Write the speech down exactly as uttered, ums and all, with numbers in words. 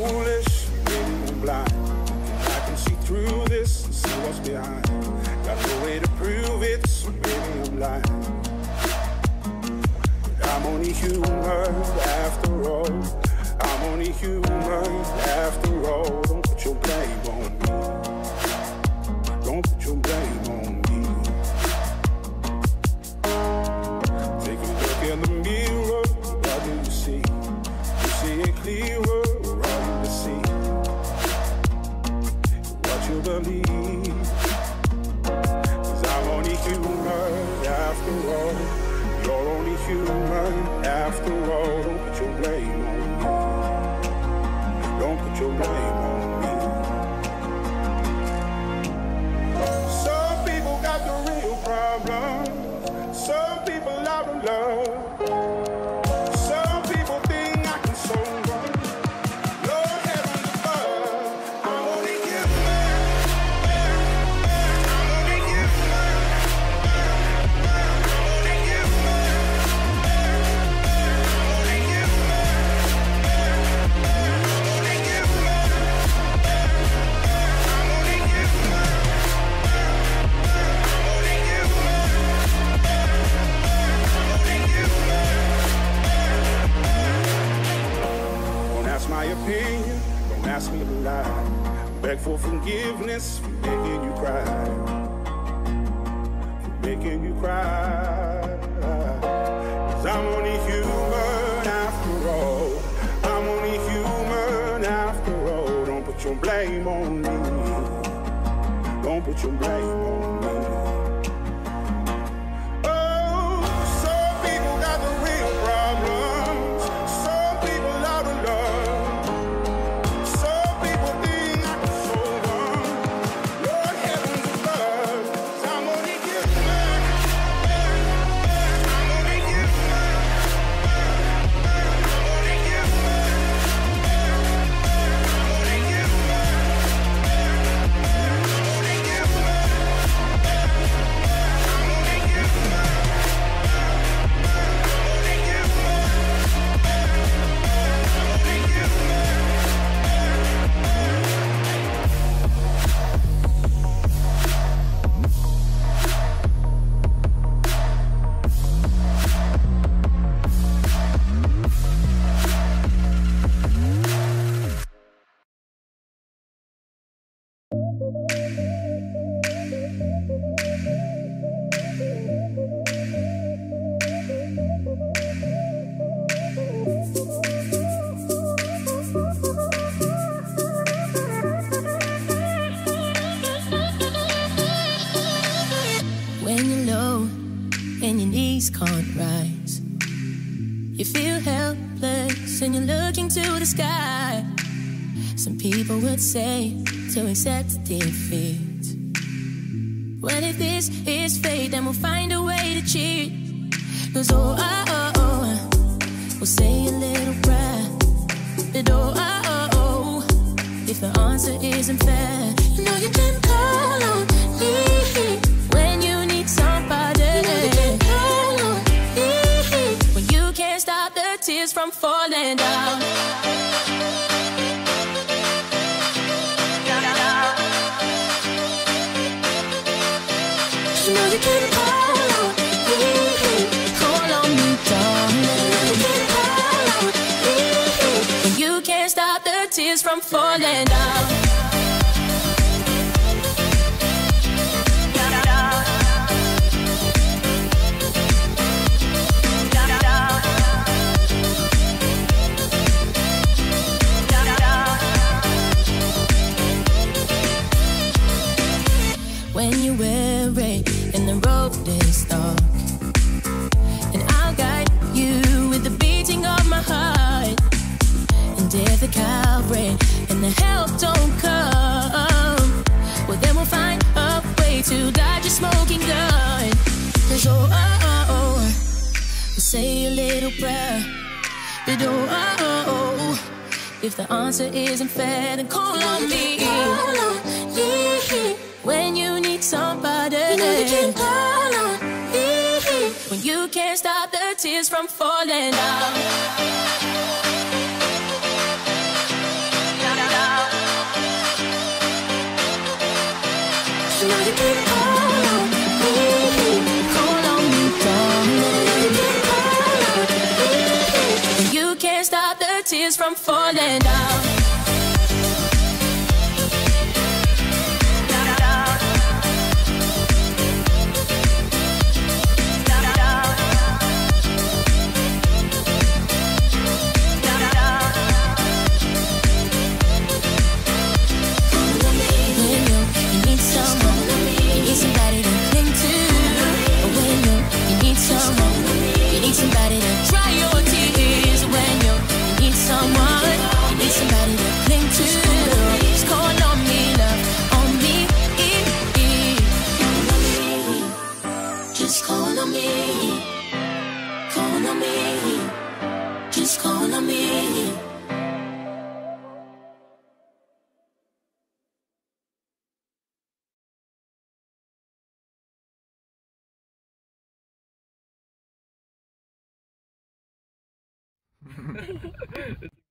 foolish, maybe I'm blind. I can see through this and see what's behind. Got no way to prove it, so maybe I'm lying. But I'm only human after all. I'm only human after all. Don't put your blame on me. Don't put your blame on me. Take a look in the mirror. What do you see? You see it clearer. All you can see what you believe. 'Cause I'm only human after all. You're only human after all. Don't put your blame on me. Don't put your blame on me. Some people got the real problems. Some people out of love. Some people think I can solve them. Lord heaven above, I'm only human. I'm only human. I'm only human. I'm only human. I'm only human. I'm only human. I'm only human. I'm only human. Don't ask my opinion, don't ask me to lie. Beg for forgiveness for making you cry. For making you cry. 'Cause I'm only human after all. I'm only human after all. Don't put your blame on me. Don't put your blame on me. Oh, some people got the real problems. Some people out of love. Some people think I can solve them. Lord heavens above, 'cause I'm only human. I'm only human. I'm only human. I'm only human. I'm only human. I'm only human. I'm only human. I'm only human. When you're low and your knees can't rise, you feel helpless and you're looking to the sky. Some people would say to accept defeat. What if this is fate? Then we'll find a way to cheat. 'Cause oh, oh, oh, oh, we'll say a little prayer. But oh, oh, oh, oh, if the answer isn't fair, you know you can call on me when you need somebody. You know you can call on me when you can't stop the tears from falling down. You know you can call on me, call on me, darling. You know you can call on me when you can't stop the tears from falling down. When you're weary and the road is dark, and I'll guide you with the beating of my heart. And if the Calvary and the help don't come, well then we'll find a way to dodge your smoking gun. 'Cause oh, oh, oh, oh, we'll say a little prayer. But oh, oh, oh, oh, if the answer isn't fair, then call on me. Call on me when you need somebody. You know you can call on me when you can't stop the tears from falling down. You can call on me, call on me, darling. You can call on me. You can't stop the tears from falling down. Somebody to dry your tears when you need someone. You need somebody to cling to. Just call on me, love, on me. Just call on me. Call on me. Just call on me. It's